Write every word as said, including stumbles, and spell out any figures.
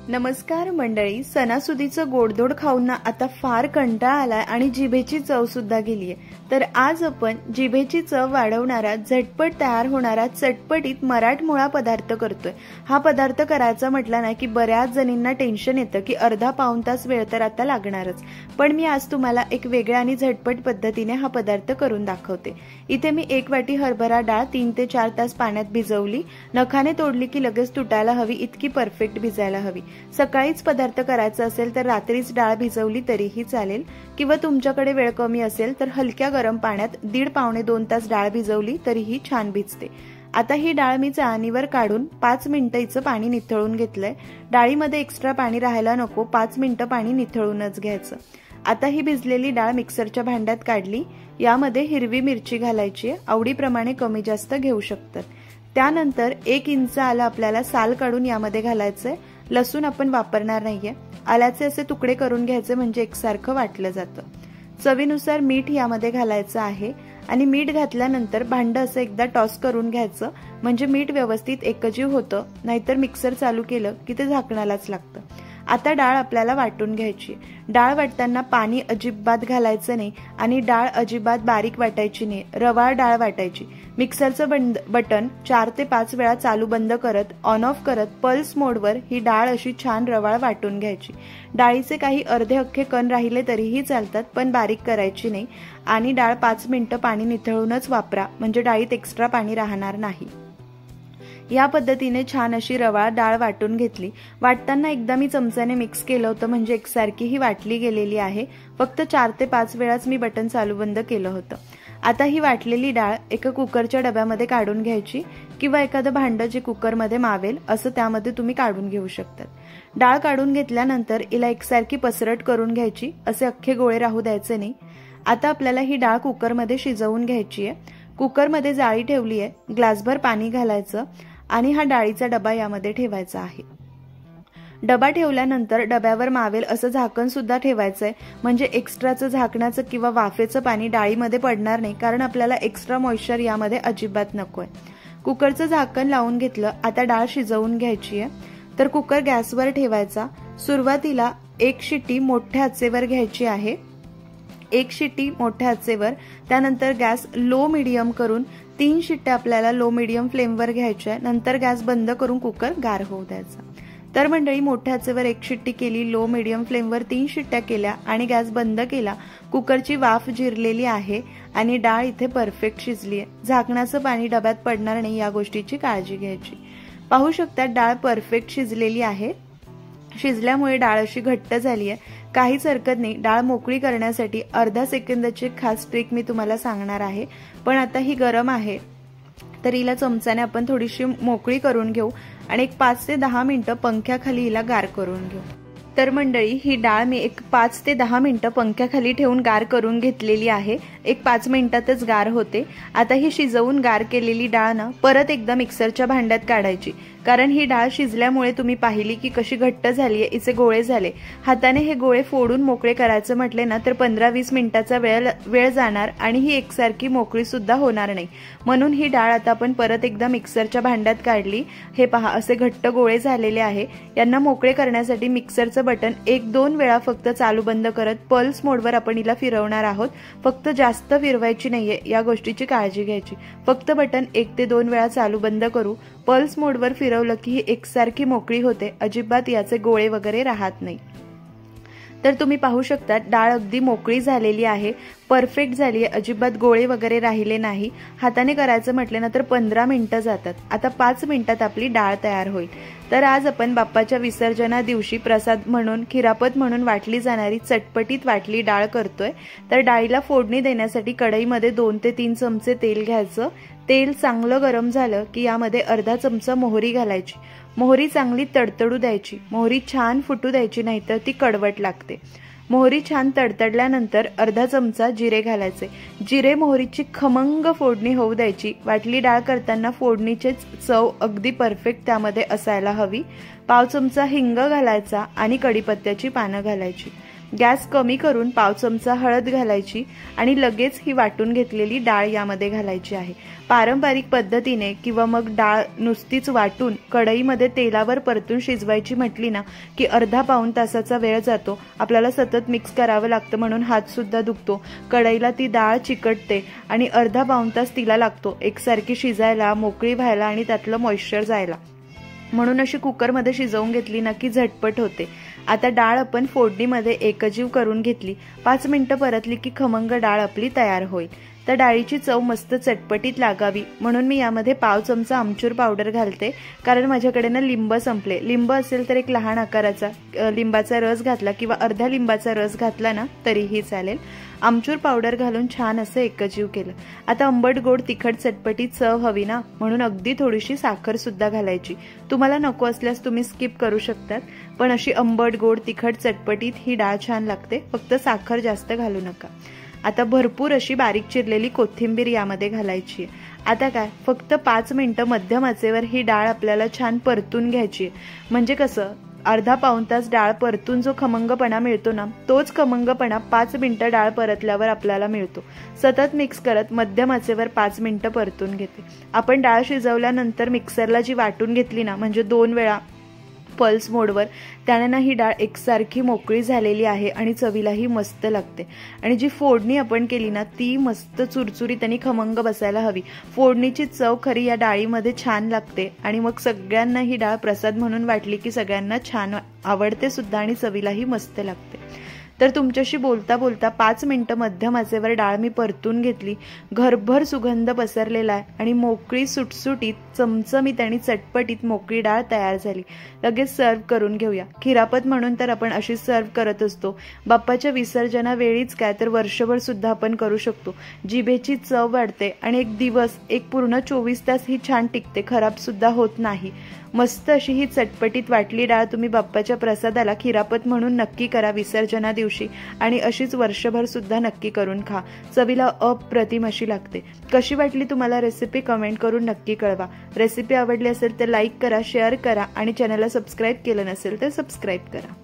नमस्कार मंडळी, सणासुदीचं गोडधोड खाऊन ना आता फार कंटाळा आलाय आणि जिभेची चव सुद्धा गेलीये। तर आज आपण जिभेची चव वाढवणारा झटपट तयार होणारा चटपटीत मराठमोळा पदार्थ करतोय। हा पदार्थ करायचा म्हटला ना की बऱ्याच जणींना टेन्शन येतं की अर्धा पाऊण तास वेळ तर आता लागणारच, पण मी आज तुम्हाला एक वेगळ्या आणि झटपट पद्धतीने हा पदार्थ करून दाखवते। इथे मी एक वाटी हरभरा डाळ तीन ते चार तास पाण्यात भिजवली, नखाने तोडली की लगेच तुटायला हवी इतकी परफेक्ट भिजायला हवी। सकाळीच पदार्थ करायचा असेल तर रात्रीच डाळ भिजवली तरीही चालेल, किंवा तुमच्याकडे वेळ कमी असेल तर हलक्या गरम पाण्यात दीड पावणे दोन तास डाळ भिजवली तरीही छान भिजते। आता ही डाळ मी चाळणीवर काढून पाच मिनिटं हिचं पाणी निथळून घेतलंय। डाळीमध्ये एक्स्ट्रा पाणी राहायला नको, पाच मिनिटं पाणी निथळूनच घ्यायचं। आता ही भिजलेली डाळ मिक्सरच्या भांड्यात काढली। यामध्ये हिरवी मिरची घालायची आहे, आवडीप्रमाणे कमी जास्त घेऊ शकतात। त्यानंतर एक इंच आलं आपल्याला साल काढून यामध्ये घालायचंय। लसूण आपण वापरणार नाहीये, आल्याचे असे तुकडे करून घ्यायचे म्हणजे एकसारखं वाटलं जातं। चवीनुसार मीठ यामध्ये घालायचं आहे आणि मीठ घातल्यानंतर भांड असं एकदा टॉस करून घ्यायचं म्हणजे मीठ व्यवस्थित एकजीव होतं, नाहीतर मिक्सर चालू केलं की ते झाकणालाच लागतं। आता डाळ आपल्याला वाटून घ्यायची। डाळ वाटताना पाणी अजिबात घालायचं नाही आणि डाळ अजिबात बारीक वाटायची नाही, रवाळ डाळ वाटायची। मिक्सरचं बटन चार ते पाच वेळा चालू बंद करत ऑन ऑफ करत पल्स मोडवर ही डाळ अशी छान रवाळ वाटून घ्यायची। डाळीचे काही अर्धे अख्खे कण राहिले तरीही चालतात, पण बारीक करायची नाही। आणि डाळ पाच मिनिटं पाणी निथळूनच वापरा म्हणजे डाळीत एक्स्ट्रा पाणी राहणार नाही। या पद्धतीने छान अशी रवाळ डाळ वाटून घेतली। वाटताना एकदा मी चमच्याने मिक्स केलं होतं म्हणजे एकसारखी ही वाटली गेलेली आहे। फक्त चार ते पाच वेळाच मी बटन चालू बंद केलं होतं। आता ही वाटलेली डाळ एका कुकरच्या डब्यामध्ये काढून घ्यायची, किंवा एखादं भांडं जे कुकरमध्ये मावेल असं त्यामध्ये तुम्ही काढून घेऊ शकतात। डाळ काढून घेतल्यानंतर हिला एकसारखी पसरट करून घ्यायची, असे अख्खे गोळे राहू द्यायचे नाही। आता आपल्याला ही डाळ कुकरमध्ये शिजवून घ्यायची आहे। कुकरमध्ये जाळी ठेवली आहे, ग्लासभर पाणी घालायचं आणि हा डाळीचा डबा यामध्ये ठेवायचा आहे। डबा ठेवल्यानंतर डब्यावर मावेल असं झाकण सुद्धा ठेवायचंय म्हणजे एक्स्ट्राचं झाकणाचं किंवा वाफेचं पाणी डाळीमध्ये पडणार नाही, कारण आपल्याला एक्स्ट्रा मॉइश्चर यामध्ये अजिबात नकोय। कुकरचं झाकण लावून घेतलं। आता डाळ शिजवून घ्यायची आहे, तर कुकर गॅसवर ठेवायचा। सुरुवातीला एक शिट्टी मोठ्या आचेवर घ्यायची आहे, एक शिट्टी मोठ्या आचेवर, त्यानंतर गॅस लो मिडियम करून तीन शिट्ट्या आपल्याला लो मिडियम फ्लेमवर घ्यायच्या। नंतर गॅस बंद करून कुकर गार होऊ द्यायचा। तर मंडळी, मोठ्या आचेवर एक शिट्टी केली, लो मिडियम फ्लेमवर तीन शिट्ट्या केल्या आणि गॅस बंद केला। कुकरची वाफ जिरलेली आहे आणि डाळ इथे परफेक्ट शिजली आहे। झाकणाचं पाणी डब्यात पडणार नाही या गोष्टीची काळजी घ्यायची। पाहू शकता डाळ परफेक्ट शिजलेली आहे। शिजल्यामुळे डाळ अशी घट्ट झाली आहे, काहीच हरकत नाही। डाळ मोकळी करण्यासाठी अर्धा सेकंदाची खास ट्रिक मी तुम्हाला सांगणार आहे, पण आता ही गरम आहे तर हिला चमच्याने आपण थोडीशी मोकळी करून घेऊ आणि एक पाच ते दहा मिनिटं पंख्याखाली हिला गार करून घेऊ। तर मंडळी, ही डाळ मी एक पाच ते दहा मिनिटं पंख्याखाली ठेवून गार करून घेतलेली आहे। एक पाच मिनिटातच गार होते। आता ही शिजवून गार केलेली डाळ ना परत एकदा मिक्सरच्या भांड्यात काढायची, कारण ही डाळ शिजल्यामुळे तुम्ही पाहिली की कशी घट्ट झालीये, हिचे गोळे झाले। हाताने हे गोळे फोडून मोकळे करायचं म्हटले ना तर पंधरा वीस मिनिटाचा वेळ वेळ जाणार आणि ही एकसारखी मोकळी सुद्धा होणार नाही। म्हणून ही डाळ आता आपण परत एकदा मिक्सरच्या भांड्यात काढली। हे पहा, असे घट्ट गोळे झालेले आहे। यांना मोकळे करण्यासाठी मिक्सरचं बटन एक दोन वेळा फक्त चालू बंद करत पल्स मोडवर आपण हिला फिरवणार आहोत। फक्त जास्त फिरवायची नाहीये, या गोष्टीची काळजी घ्यायची। फक्त बटन एक ते दोन वेळा चालू बंद करू, पल्स मोडवर फिरवलं की ही एकसारखी मोकळी होते, अजिबात याचे गोळे वगैरे राहत नाही। तर तुम्ही पाहू शकता डाळ अगदी मोकळी झालेली आहे, परफेक्ट झाली आहे, अजिबात गोळे वगैरे राहिले नाही। हाताने करायचं म्हटलं ना तर पंधरा मिनिटं जातात। आता पाच मिनिटात आपली डाळ तयार होईल। तर आज आपण बाप्पाच्या विसर्जना दिवशी प्रसाद म्हणून, खिरापत म्हणून वाटली जाणारी चटपटीत वाटली डाळ करतोय। तर डाळीला फोडणी देण्यासाठी कढईमध्ये दोन ते तीन चमचे तेल घ्यायचं। तेल चांगलं गरम झालं की यामध्ये अर्धा चमचा मोहरी घालायची। मोहरी चांगली तडतडू द्यायची, मोहरी छान फुटू द्यायची, नाहीतर ती कडवट लागते। मोहरी छान तडतडल्यानंतर अर्धा चमचा जिरे घालायचे। जिरे मोहरीची खमंग फोडणी होऊ द्यायची। वाटली डाळ करताना फोडणीची चव अगदी परफेक्ट त्यामध्ये असायला हवी। पाव चमचा हिंग घालायचा आणि कढीपत्त्याची पानं घालायची। गॅस कमी करून पाव चमचा हळद घालायची आणि लगेच ही वाटून घेतलेली डाळ यामध्ये घालायची आहे। पारंपरिक पद्धतीने किंवा मग डाळ नुसतीच वाटून कढईमध्ये तेलावर परतून शिजवायची म्हटली ना की अर्धा पाऊण तासाचा वेळ जातो। आपल्याला सतत मिक्स करावं लागतं म्हणून हात सुद्धा दुखतो, कढईला ती डाळ चिकटते आणि अर्धा पाऊण तास तिला लागतो एकसारखी शिजायला, मोकळी व्हायला आणि त्यातलं मॉइश्चर जायला। म्हणून अशी कुकरमध्ये शिजवून घेतली ना की झटपट होते। आता डाळ आपण फोडणीमध्ये एकजीव करून घेतली, पाच मिनिटं परतली की खमंग डाळ आपली तयार होईल। तर डाळीची चव मस्त चटपटीत लागावी म्हणून मी यामध्ये पाव चमचा आमचूर पावडर घालते, कारण माझ्याकडे ना लिंब संपले। लिंब असेल तर एक लहान आकाराचा लिंबाचा रस घातला किंवा अर्धा लिंबाचा रस घातला ना तरीही चालेल। आमचूर पावडर घालून छान असं एकजीव केलं। आता आंबट गोड तिखट चटपटीत चव हवी ना म्हणून अगदी थोडीशी साखर सुद्धा घालायची। तुम्हाला नको असल्यास तुम्ही स्किप करू शकतात, पण अशी आंबट गोड तिखट चटपटीत ही डाळ छान लागते, फक्त साखर जास्त घालू नका। आता भरपूर अशी बारीक चिरलेली कोथिंबीर यामध्ये घालायची आहे। आता काय फक्त पाच मिनिटं मध्यम आचेवर ही डाळ आपल्याला छान परतून घ्यायची आहे, म्हणजे कसं अर्धा पाऊण तास डाळ परतून जो खमंगपणा मिळतो ना तोच खमंगपणा पाच मिनिटं डाळ परतल्यावर आपल्याला मिळतो। सतत मिक्स करत मध्यम आचेवर पाच मिनिटं परतून घेते। आपण डाळ शिजवल्यानंतर मिक्सरला जी वाटून घेतली ना म्हणजे दोन वेळा पल्स मोडवर, त्याने ना ही डाळ एकसारखी मोकळी झालेली आहे आणि चवीलाही मस्त लागते। आणि जी फोडणी आपण केली ना ती मस्त चुरचुरीत आणि खमंग बसायला हवी। फोडणीची चव खरी या डाळीमध्ये छान लागते आणि मग सगळ्यांना ही डाळ प्रसाद म्हणून वाटली की सगळ्यांना छान आवडते सुद्धा आणि चवीलाही मस्त लागते। तर तुमच्याशी बोलता बोलता पाच मिनिटं मध्यम आचेवर डाळ मी परतून घेतली, घरभर सुगंध पसरलेला आहे आणि मोकळी सुटसुटीत चमचमीत आणि चटपटीत मोकळी डाळ तयार झाली। लगेच सर्व करून घेऊया। खिरापत म्हणून तर आपण अशी सर्व करत असतो, बाप्पाच्या विसर्जनावेळीच काय तर वर्षभर सुद्धा आपण करू शकतो। जिभेची चव वाढते आणि एक दिवस एक पूर्ण चोवीस तास ही छान टिकते, खराब सुद्धा होत नाही। मस्त अशी ही चटपटीत वाटली डाळ तुम्ही बाप्पाच्या प्रसादाला खिरापत म्हणून नक्की करा विसर्जना दिवशी आणि अशीच वर्षभर सुद्धा नक्की करून खा, चवीला अप्रतिम अशी लागते। कशी वाटली तुम्हाला रेसिपी कमेंट करून नक्की कळवा। रेसिपी आवडली असेल तर लाईक करा, शेअर करा आणि चॅनलला सबस्क्राईब केलं नसेल तर सबस्क्राईब करा।